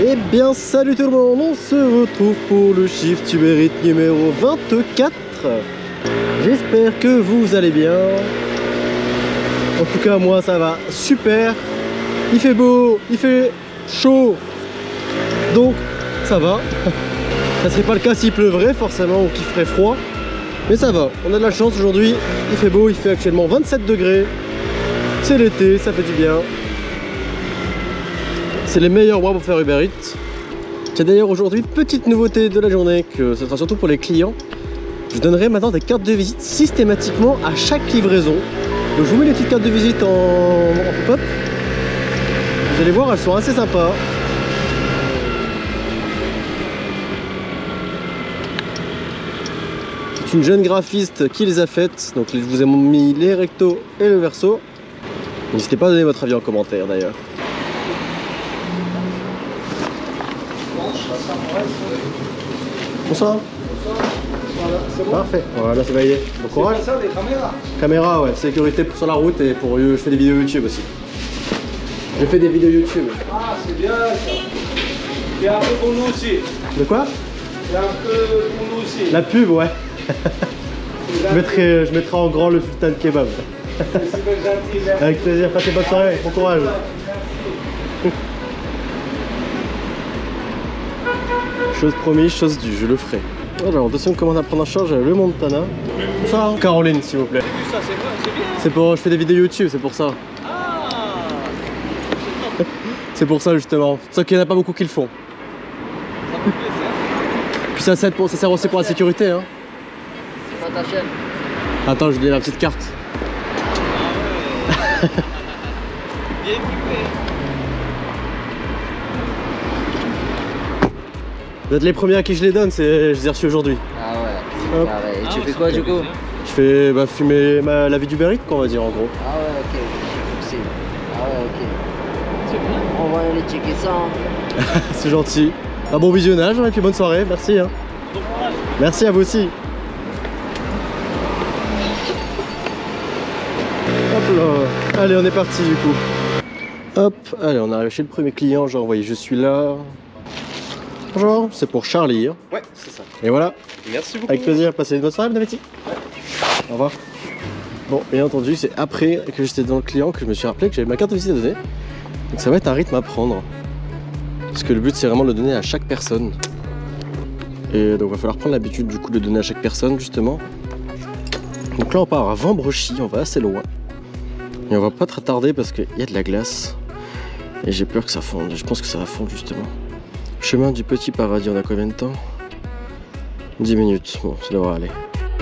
Eh bien salut tout le monde, on se retrouve pour le Shift Uber Eats numéro 24. J'espère que vous allez bien. En tout cas moi ça va super. Il fait beau, il fait chaud, donc ça va. Ça serait pas le cas s'il pleuvrait forcément ou qu'il ferait froid. Mais ça va, on a de la chance aujourd'hui. Il fait beau, il fait actuellement 27 degrés. C'est l'été, ça fait du bien. C'est les meilleurs mois pour faire Uber Eats. Tiens d'ailleurs aujourd'hui, petite nouveauté de la journée, que ce sera surtout pour les clients. Je donnerai maintenant des cartes de visite systématiquement à chaque livraison. Donc je vous mets les petites cartes de visite en pop-up. Vous allez voir, elles sont assez sympas. C'est une jeune graphiste qui les a faites. Donc je vous ai mis les rectos et le verso. N'hésitez pas à donner votre avis en commentaire d'ailleurs. Bonsoir. Parfait, voilà, c'est validé. Bon courage. C'est ça, des caméras. Caméra, ouais, sécurité sur la route et pour je fais des vidéos YouTube aussi. Je fais des vidéos YouTube. Ah, c'est bien ça. C'est un peu pour nous aussi. De quoi? C'est un peu pour nous aussi. La pub, ouais. je mettrai en grand le Sultan Kebab. C'est super gentil. Merci. Avec plaisir, passez bonne soirée, bon courage. Chose promise, chose due, je le ferai. Alors, deuxième commande à prendre en charge, le Montana. Ça, Caroline, s'il vous plaît. Ça, c'est vrai, c'est bien. C'est pour, je fais des vidéos YouTube, c'est pour ça. Ah, C'est pour ça justement. Sauf qu'il n'y en a pas beaucoup qui le font. ça fait plaisir. Puis ça sert aussi pour la sécurité. Hein. C'est pas ta chaîne. Attends, je lis la petite carte. Ah ouais. Bien équipé. Vous êtes les premiers à qui je les donne, je les ai reçus aujourd'hui. Ah ouais, Hop. carré. Et tu fais quoi du coup? Je fais fumer la vie du Uber Eats, quoi, on va dire en gros. Ah ouais, ok, c'est possible. Ah ouais, ok. C'est bien. On va aller checker ça. Hein. C'est gentil. Un bon visionnage et puis bonne soirée, merci. Hein. Bon courage. Merci à vous aussi. Hop là. Allez, on est parti du coup. Hop, allez, on arrive chez le premier client, genre, vous voyez, je suis là. Bonjour, c'est pour Charlie. Hein. Ouais, c'est ça. Et voilà, Merci beaucoup. avec plaisir, passez une bonne soirée, bon appétit. Au revoir. Bon, bien entendu, c'est après que j'étais dans le client que je me suis rappelé que j'avais ma carte de visite à donner. Donc ça va être un rythme à prendre. Parce que le but, c'est vraiment de le donner à chaque personne. Et donc, il va falloir prendre l'habitude du coup de le donner à chaque personne, justement. Donc là, on part à Vambrochy, on va assez loin. Et on va pas très tarder parce qu'il y a de la glace. Et j'ai peur que ça fonde. Je pense que ça va fondre, justement. Chemin du Petit Paradis, on a combien de temps? 10 minutes, bon, ça devrait aller.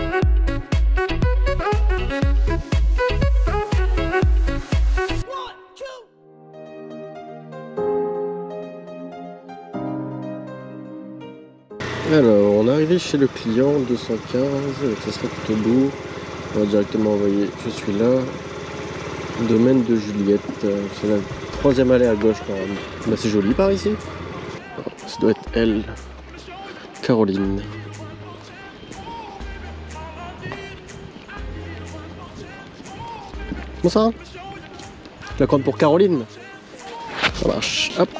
Alors, on est arrivé chez le client 215, ça sera tout au bout. On va directement envoyer, je suis là. Domaine de Juliette, c'est la troisième allée à gauche quand même. Bah, c'est joli par ici. Ça doit être elle, Caroline. Bon ça, je la compte pour Caroline. Ça marche, hop.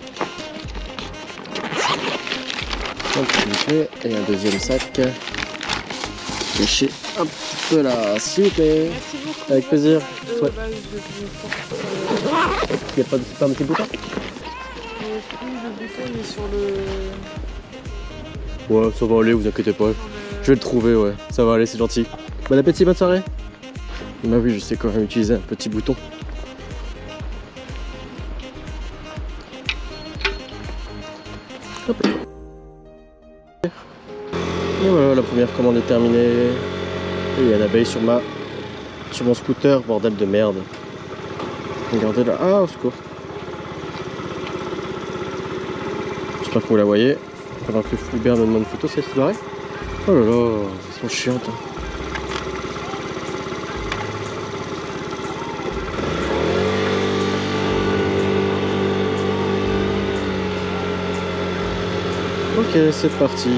Et un deuxième sac. Léché un petit peu là, s'il vous plaît. Avec plaisir. Ouais. Il n'y a pas un petit bouton? Le bouton il est sur le... Ouais, ça va aller, vous inquiétez pas. Je vais le trouver, ouais. Ça va aller, c'est gentil. Bon appétit, bonne soirée. Bah oui, je sais quand même utiliser un petit bouton. Hop. Et voilà, la première commande est terminée. Et il y a une abeille sur mon scooter, bordel de merde. Regardez là, ah au secours. J'espère que vous la voyez. Pendant que Hubert me demande une photo, c'est barré. Oh là là, elles sont chiantes. Hein. Ok, c'est parti.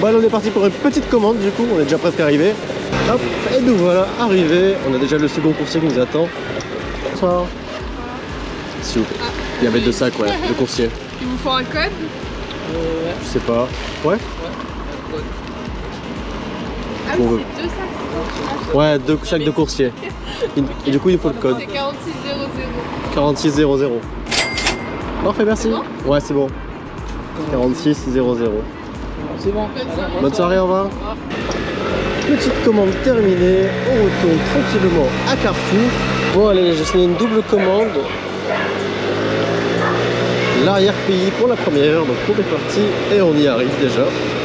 Bon, allez, on est parti pour une petite commande du coup, on est déjà presque arrivé. Hop, et nous voilà arrivés. On a déjà le second coursier qui nous attend. Bonsoir. S'il vous plaît. Il y avait 2 sacs, ouais, de coursiers. Il vous faut un code? Je sais pas. Ouais? Ah oui, c'est 2 sacs. Ouais, 2 sacs de coursiers. Et du coup, il faut le code. C'est 4600. 4600. Parfait, merci. Ouais, c'est bon. 4600. C'est bon. Bonne soirée, au revoir. Petite commande terminée. On retourne tranquillement à Carrefour. Bon, allez, j'ai signé une double commande. L'arrière-pays pour la première. Donc, on est parti et on y arrive déjà.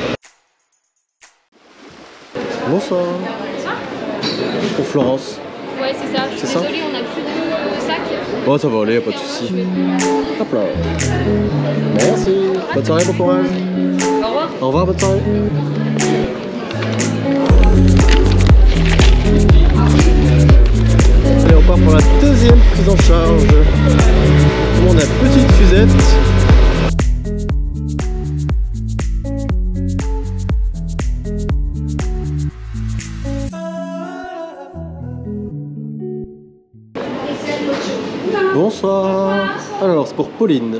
Bonsoir. Pour Florence. Ouais, c'est ça. Je suis C'est ça désolée, on a plus de sacs. Oh, ça va aller, pas de soucis. Hop là. Merci. Bonne soirée, bon courage. Au revoir. Au revoir, bonne soirée. Allez, on part pour la deuxième prise en charge. Tout le monde a une petite fusette. Bonsoir. Alors, c'est pour Pauline.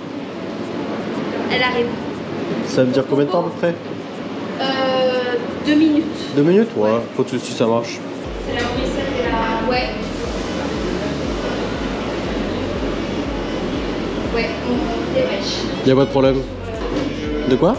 Elle arrive. Ça veut dire combien de temps à peu près? 2 minutes. 2 minutes? Ouais, faut tout si ça marche. C'est la vaisselle et la... Ouais. Ouais, on dépêche. Y'a pas de problème. De quoi?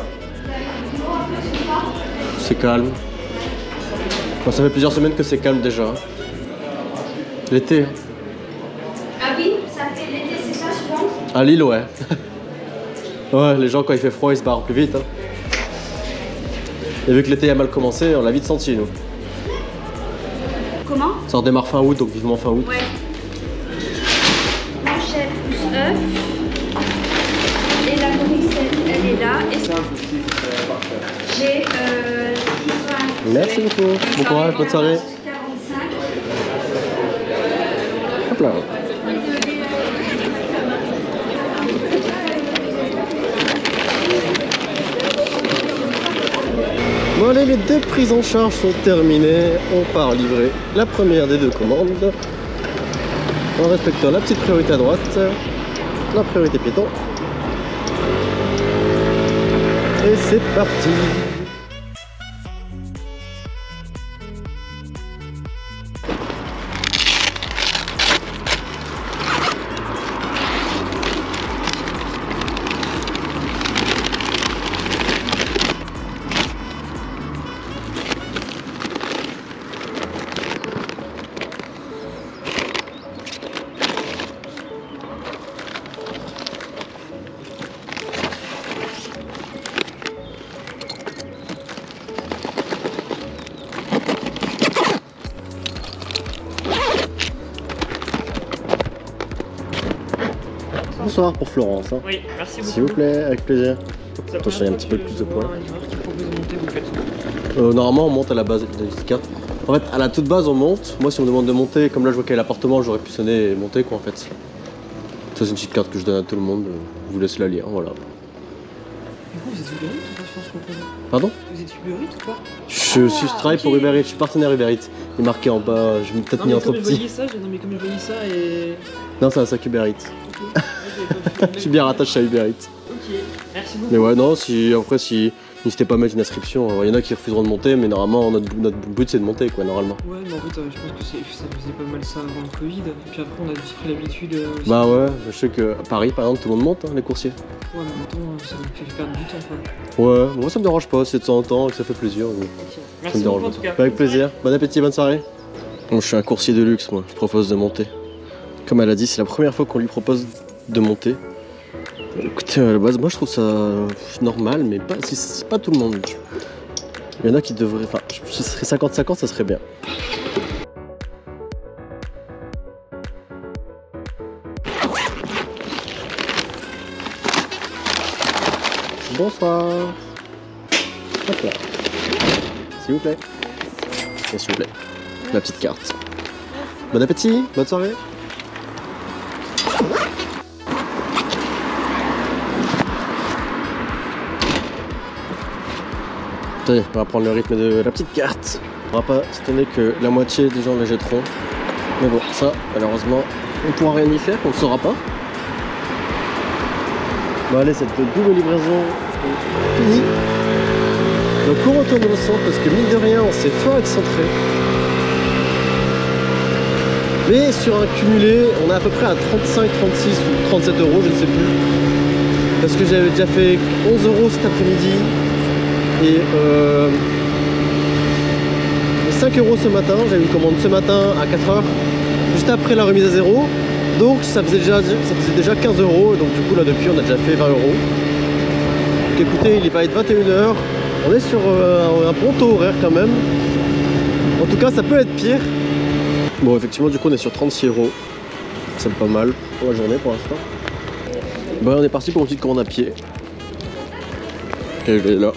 C'est calme. Bon, ça fait plusieurs semaines que c'est calme déjà. L'été. Ah oui, ça fait l'été, c'est ça souvent? À Lille, ouais. Ouais, les gens quand il fait froid ils se barrent plus vite. Hein. Et vu que l'été a mal commencé, on l'a vite senti nous. Comment? Ça redémarre fin août, donc vivement fin août. Ouais. Manchette plus œuf. Et la nourricelle, elle est là. Et j'ai 10 Merci beaucoup. Bon courage, bonne soirée. 45. Hop là. Bon allez, les 2 prises en charge sont terminées. On part livrer la première des 2 commandes. En respectant la petite priorité à droite, la priorité piéton. Et c'est parti. Bonsoir pour Florence. Hein. Oui, merci beaucoup. S'il vous plaît, avec plaisir. Ça Attention, il y a un petit peu plus de poids. Vous Normalement, on monte à la base de 4. En fait, à la toute base, on monte. Moi, si on me demande de monter, comme là, je vois qu'il y a l'appartement, j'aurais pu sonner et monter, quoi, en fait. Ça, c'est une petite carte que je donne à tout le monde. Je vous laisse la lire, voilà. Vous êtes Uber Eats ou pas, je pense qu'on connaît. Pardon? Vous êtes Uber Eats ou pas? Je travaille pour Uber Eats, je suis partenaire Uber Eats. Il est marqué en bas, je vais peut-être mis en trop petit. Non, mais comme je voyais ça et. Non, c'est un sac Uber Eats. Je suis bien rattaché à Uber Eats. Ok, merci beaucoup. Mais ouais, non, si n'hésitez pas à mettre une inscription. Il y en a qui refuseront de monter, mais normalement, notre but c'est de monter, quoi, normalement. Ouais, mais en fait, je pense que ça faisait pas mal ça avant le Covid. Et puis après, on a pris l'habitude. Aussi. Bah ouais, je sais que à Paris, par exemple, tout le monde monte, hein, les coursiers. Ouais, mais en même temps, ça nous fait perdre du temps, quoi. Ouais, moi ça me dérange pas, c'est de temps en temps que ça fait plaisir. Ok, Ça merci me beaucoup dérange en tout pas. cas. Avec plaisir. Bon appétit, bonne soirée. Bon, je suis un coursier de luxe, moi. Je propose de monter. Comme elle a dit, c'est la première fois qu'on lui propose de monter. Écoutez, à la base, moi je trouve ça normal, mais pas, c'est pas tout le monde. Il y en a qui devraient. Enfin, ce serait 50-50, ça serait bien. Bonsoir. Hop là. S'il vous plaît. Et s'il vous plaît. La petite carte. Bon appétit, bonne soirée. Ça y est, on va prendre le rythme de la petite carte. On va pas s'étonner que la moitié des gens les jetteront. Mais bon, ça, malheureusement, on ne pourra rien y faire, on ne saura pas. Bon allez, cette double livraison est finie. Donc on retourne au centre parce que mine de rien, on s'est fort excentré. Mais sur un cumulé, on est à peu près à 35, 36 ou 37 euros, je ne sais plus. Parce que j'avais déjà fait 11 euros cet après-midi. Et 5 euros ce matin, j'avais une commande ce matin à 4 heures, juste après la remise à zéro. Donc ça faisait déjà 15 euros. Donc du coup là depuis on a déjà fait 20 euros. Donc écoutez, il va être 21 h. On est sur un bon taux horaire quand même. En tout cas ça peut être pire. Bon effectivement du coup on est sur 36 euros. C'est pas mal pour la journée pour l'instant. Bon on est parti pour une petite commande à pied. Et je vais là.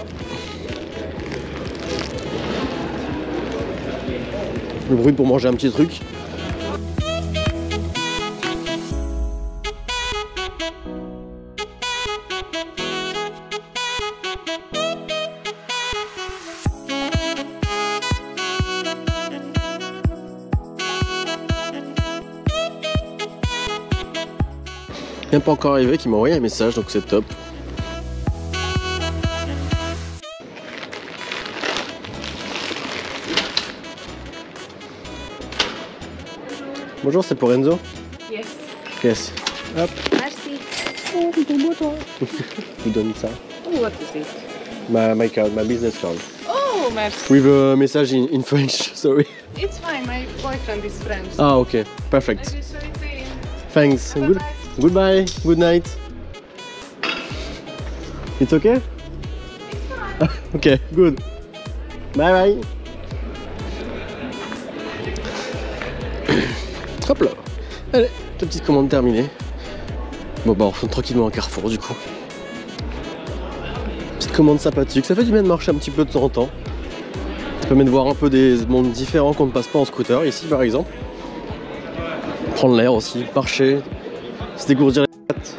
Le bruit pour manger un petit truc. Il n'est pas encore arrivé, qui m'a envoyé un message, donc c'est top. Bonjour, c'est pour Enzo? Yes. Yes. Hop, Merci. oh, c'est ton beau toi. Je vous donne ça. Oh, what is it? My card, my business card. Oh, merci. With a message in French, sorry. It's fine, my boyfriend is French. Ah, ok, I perfect. just saw it in. Thanks. Bye-bye. Goodbye, good night. It's okay? It's fine. Ok, good. Bye bye. Hop là. Allez, la petite commande terminée. Bon bah on retourne tranquillement à Carrefour du coup. Petite commande sympathique, ça fait du bien de marcher un petit peu de temps en temps. Ça permet de voir un peu des mondes différents qu'on ne passe pas en scooter, ici par exemple. Prendre l'air aussi, marcher, se dégourdir les pattes.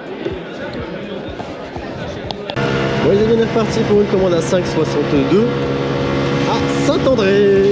Bon les amis, on est reparti pour une commande à 5,62 à Saint-André.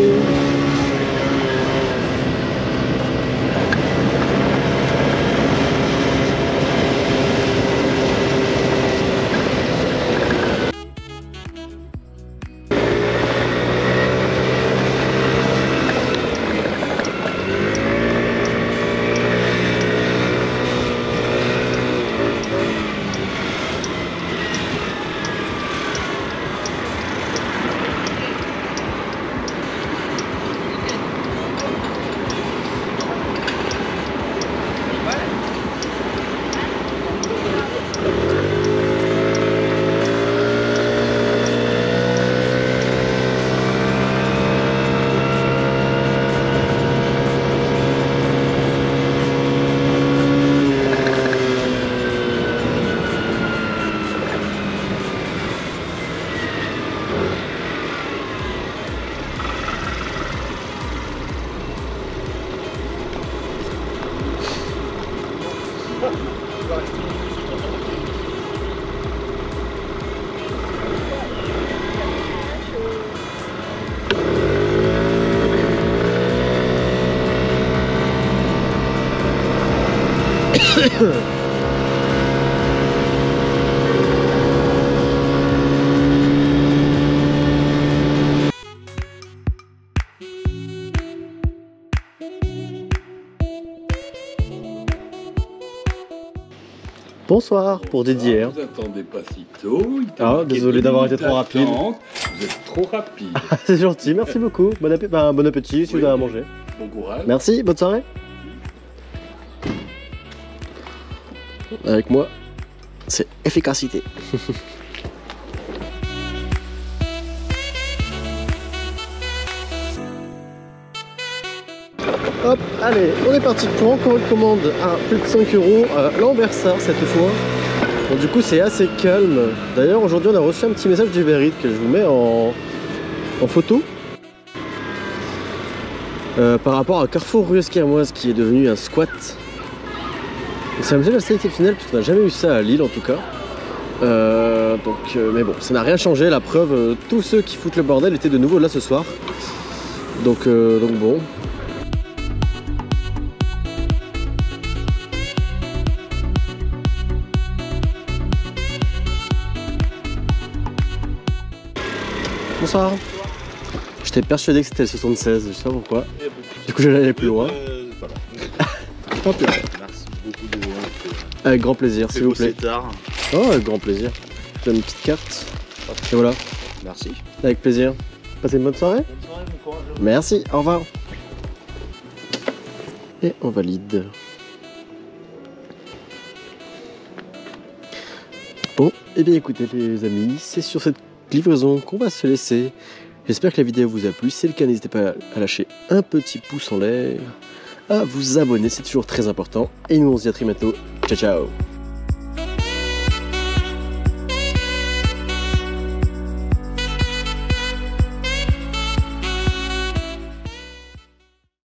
Bonsoir pour Didier. Vous attendez pas si tôt. Ah, désolé d'avoir été trop rapide. Vous êtes trop rapide. C'est gentil, merci beaucoup. Bon appétit si vous avez à manger. Bon courage. Merci, bonne soirée. Avec moi, c'est efficacité. Hop, allez, on est parti pour encore une commande à plus de 5 euros à Lambersart cette fois. Bon, du coup, c'est assez calme. D'ailleurs, aujourd'hui, on a reçu un petit message du Uber Eats que je vous mets en photo. Par rapport à Carrefour rue Esquermoise qui est devenu un squat. C'est un message assez exceptionnel parce qu'on n'a jamais eu ça à Lille en tout cas. Mais bon, ça n'a rien changé. La preuve, tous ceux qui foutent le bordel étaient de nouveau là ce soir. Donc bon. Bonsoir. J'étais persuadé que c'était le 76, je sais pas pourquoi. Du coup, j'allais aller plus loin. Tant pis. Merci beaucoup de Avec grand plaisir, s'il vous plaît. tard. Oh, avec grand plaisir. Je donne une petite carte. Et voilà. Merci. Avec plaisir. Passez une bonne soirée. Bonne soirée, bon courage. Merci, au revoir. Et on valide. Bon, et bien écoutez les amis, c'est sur cette livraison qu'on va se laisser. J'espère que la vidéo vous a plu. Si c'est le cas, n'hésitez pas à lâcher un petit pouce en l'air, à vous abonner, c'est toujours très important. Et nous on se dit à très bientôt. Ciao ciao.